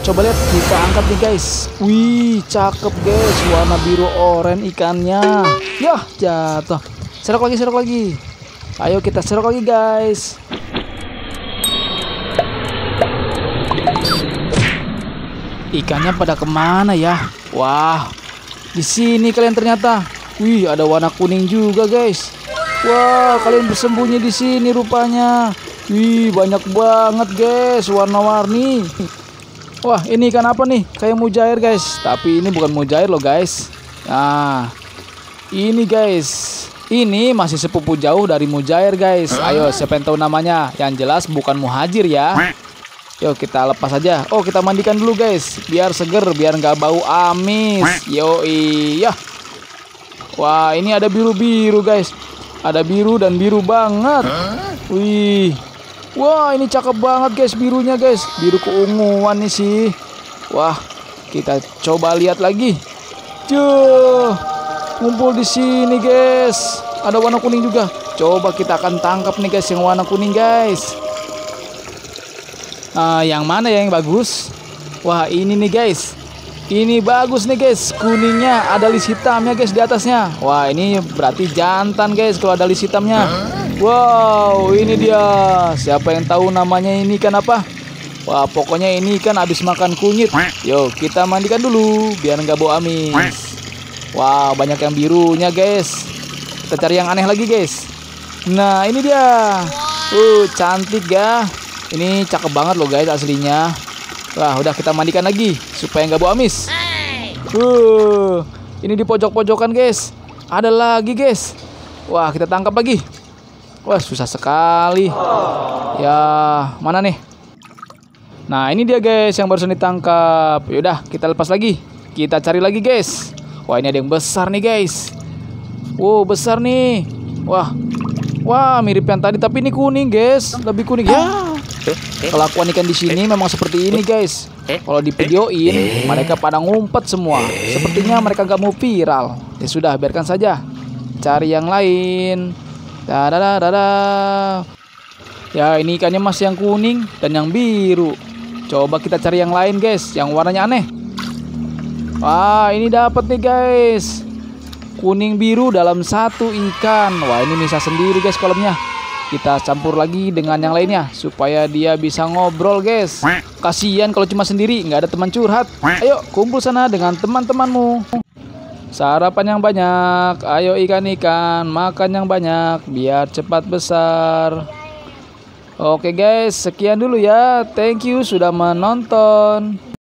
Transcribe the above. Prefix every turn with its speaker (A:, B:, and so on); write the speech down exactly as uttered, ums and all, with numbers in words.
A: coba lihat, kita angkat nih guys. Wih, cakep guys, warna biru oranye ikannya. Yah, jatuh. Serok lagi, serok lagi. Ayo kita serok lagi guys. Ikannya pada kemana ya? Wah, di sini kalian ternyata. Wih, ada warna kuning juga guys. Wah, kalian bersembunyi di sini rupanya. Wih, banyak banget guys, warna-warni. Wah, ini ikan apa nih? Kayak mujair guys, tapi ini bukan mujair loh guys. Nah, ini guys, ini masih sepupu jauh dari mujair guys. Ayo, siapa yang tahu namanya? Yang jelas bukan muhajir ya. Yuk kita lepas aja. Oh, kita mandikan dulu guys, biar seger, biar nggak bau amis. Yo iya. Wah, ini ada biru-biru guys. Ada biru dan biru banget. Wih. Wah, ini cakep banget guys birunya guys. Biru keunguan nih sih. Wah, kita coba lihat lagi. Cuh, ngumpul di sini guys. Ada warna kuning juga. Coba kita akan tangkap nih guys yang warna kuning guys. Uh, yang mana ya yang bagus? Wah, ini nih guys. Ini bagus nih guys. Kuningnya ada list hitamnya guys di atasnya. Wah, ini berarti jantan guys kalau ada list hitamnya. Wow, ini dia. Siapa yang tahu namanya ini ikan apa? Wah, pokoknya ini ikan habis makan kunyit. Yuk kita mandikan dulu biar nggak bau amis. Wow, banyak yang birunya guys. Kita cari yang aneh lagi guys. Nah, ini dia. Uh, cantik ya. Ini cakep banget loh guys aslinya. Wah, udah kita mandikan lagi supaya nggak bau amis. Uh, ini di pojok-pojokan guys. Ada lagi guys. Wah, kita tangkap lagi. Wah, susah sekali. Ya, mana nih? Nah, ini dia guys yang barusan ditangkap. Yaudah, kita lepas lagi. Kita cari lagi guys. Wah, ini ada yang besar nih guys. Wow, besar nih. Wah, wah mirip yang tadi tapi ini kuning guys. Lebih kuning ya. Kelakuan ikan di sini memang seperti ini guys. Kalau di videoin mereka pada ngumpet semua. Sepertinya mereka gak mau viral. Ya sudah, biarkan saja. Cari yang lain. Dadadadada. Ya, ini ikannya masih yang kuning dan yang biru. Coba kita cari yang lain guys, yang warnanya aneh. Wah, ini dapat nih guys. Kuning biru dalam satu ikan. Wah, ini bisa sendiri guys kolamnya. Kita campur lagi dengan yang lainnya supaya dia bisa ngobrol guys. Kasihan kalau cuma sendiri, nggak ada teman curhat. Ayo kumpul sana dengan teman-temanmu. Sarapan yang banyak. Ayo ikan-ikan, makan yang banyak biar cepat besar. Oke guys, sekian dulu ya. Thank you sudah menonton.